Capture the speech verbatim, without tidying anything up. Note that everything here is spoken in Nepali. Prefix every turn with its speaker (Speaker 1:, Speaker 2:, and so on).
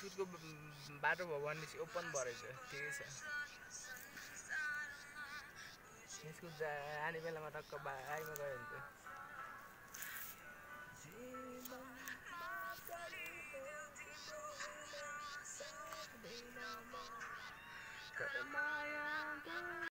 Speaker 1: स्कुलको बाटो भयो भनेपछि ओपन भएछ ठिकै छ स्कुल जाने बेलामा टक्क बाइकमा गयो भने त